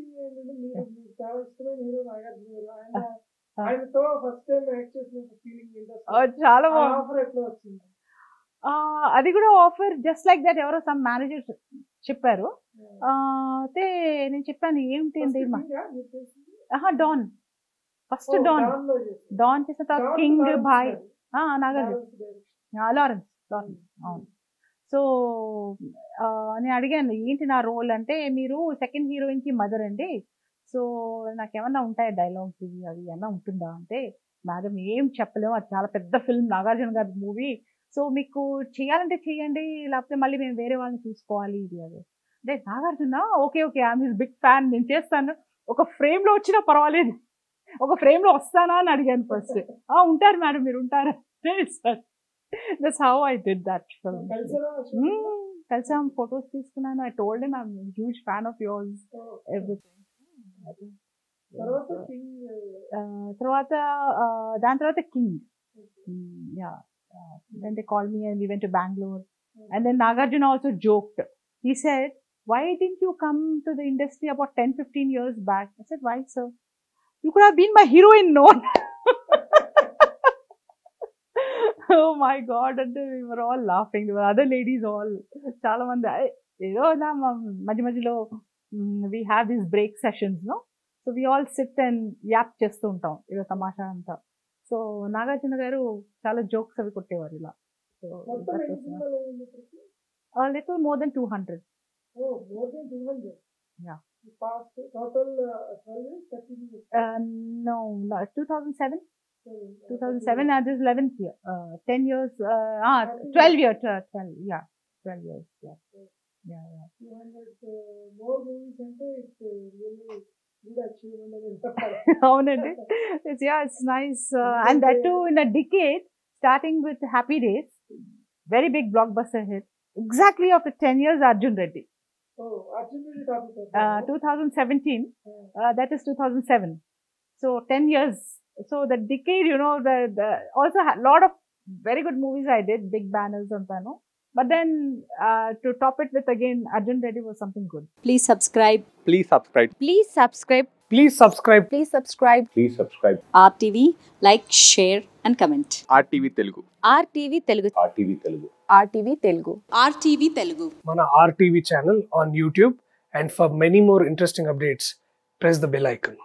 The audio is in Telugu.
ఫీలింగ్ ఏంటంటే మీకు చాలా ఇష్టమైన హీరో నాగార్జున గారు. ఆయనతో ఫస్ట్ టైం యాక్ట్ చేసిన ఫీలింగ్ ఏంటి? చాలా ఆఫర్ ఎట్లా వచ్చింది? అది కూడా ఆఫర్ జస్ట్ లైక్ దట్ ఎవరో సమ్ మేనేజర్ చెప్పారు. అయితే నేను చెప్పాను ఏంటి అండి డాన్ ఫస్ట్ డాన్ చేసిన తర్వాత కింగ్ భాయ్ నాగార్జున లారెన్స్ అవును. సో నేను అడిగాను ఏంటి నా రోల్ అంటే మీరు సెకండ్ హీరోయిన్ కి మదర్ అండి, సో నాకేమన్నా ఉంటాయి డైలాగ్స్ ఇవి అవి ఏమన్నా ఉంటుందా అంటే మేడం ఏం చెప్పలేము, అది చాలా పెద్ద ఫిల్మ్ నాగార్జున గారి మూవీ, సో మీకు చేయాలంటే చేయండి లేకపోతే మళ్ళీ మేము వేరే వాళ్ళని చూసుకోవాలి ఇది అది అంటే Nagarjuna okay okay I'm his big fan నేను చేస్తాను, ఒక ఫ్రేమ్లో వచ్చినా పర్వాలేదు, ఒక ఫ్రేమ్లో వస్తానా అని అడిగాను ఫస్ట్. ఉంటారు మేడం మీరు ఉంటారు sir. That's how I did that film. కలిసాం ఫొటోస్ తీసుకున్నాను. I told him I'm a huge fan of yours. Everything. తర్వాత దాని తర్వాత King. Yeah. Then they called me and we went to Bangalore. And then Nagarjuna also joked. He said, why didn't you come to the industry about 10-15 years back? I said, why sir? You could have been my heroine, no? Oh my God, and we were all laughing. There were other ladies all. Chala mandi, madhya madhyalo we have these break sessions, no? So we all sit and yap chestu untam. Ido tamasha anta. So Nagarjuna garu chala jokes avi kottevaru ila. So a little more than 200. Oh, more than 200. Yeah. Past total 12 years, 13 years. No, 2007. 2007 and this 11th year. 10 years. 12 years. 12. Yeah, 12 years. Yeah. 200 more movies and it's really good achievement. Avunandi. It's nice. And that too in a decade, starting with Happy Days, very big blockbuster hit. Exactly after 10 years, Arjun Reddy. Oh, Arjun Reddy. 2017. That is 2007. So 10 years. So the decade, also a lot of very good movies I did, big banners and so. But then to top it with again, Arjun Reddy was something good. Please subscribe. Please subscribe. Please subscribe. Please subscribe. Please subscribe. Please subscribe. RTV, like, share and comment. RTV Telugu. RTV Telugu. RTV Telugu. RTV Telugu. RTV Telugu. Mana RTV channel on YouTube, and for many more interesting updates, press the bell icon.